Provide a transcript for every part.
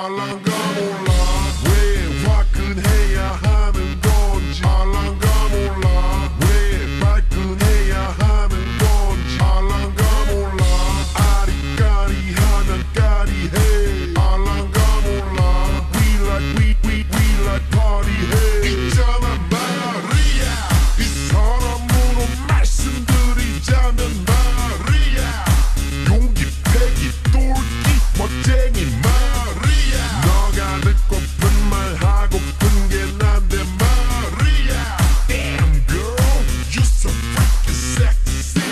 알랑가 몰라 왜 화끈해야 하는 건지 알랑가 몰라 왜 발끈해야 하는 건지 알랑가 몰라 아리까리하면 까리해 알랑가 몰라 we like party해 있잖아 말이야 이 사람으로 말씀드리자면 말이야 용기 패기 똘끼 멋쟁이 말이야 너가 듣고픈 말 하고픈 게 난데 말이야 Damn girl you so freaking sexy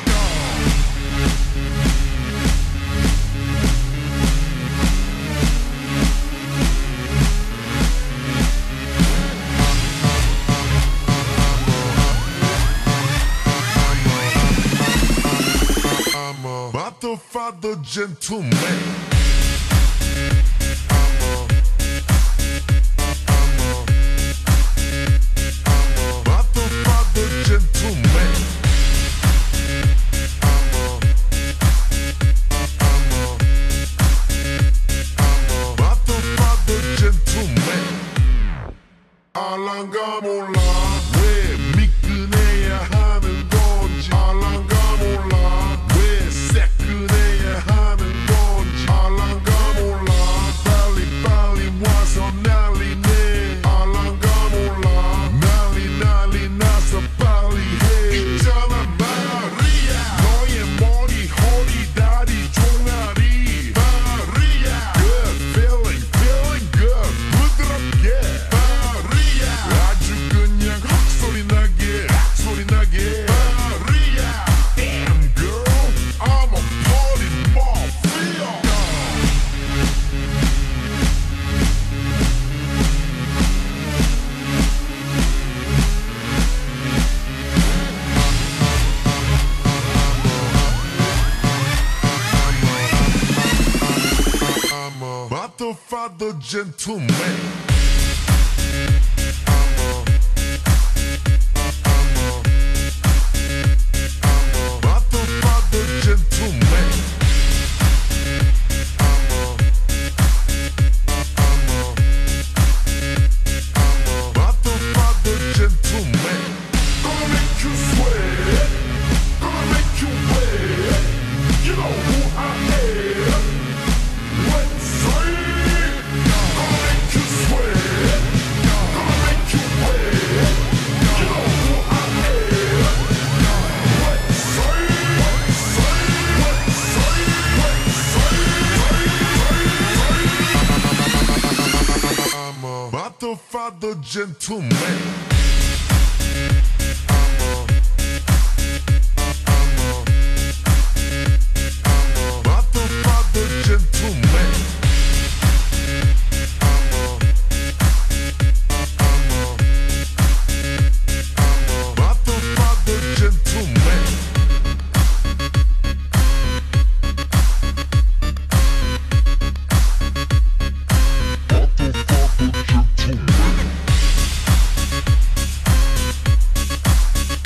I'm a motherfucker gentleman 알랑가 몰라 왜 미끈해야 하는 건지 알랑가 몰라 왜 새끈해야 하는 건지 알랑가 몰라 빨리 와서 난리네 알랑가 몰라 난리 나서 빨리 해 있잖아 말이야 너의 머리 허리 다리 종아리 말이야 Good feeling good 부드럽게 아주 그냥 소리 나게 마리아 Damn girl I'm a party mafia I'm a motherfucker gentleman Father gentleman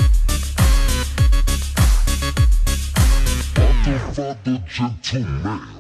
Father gentleman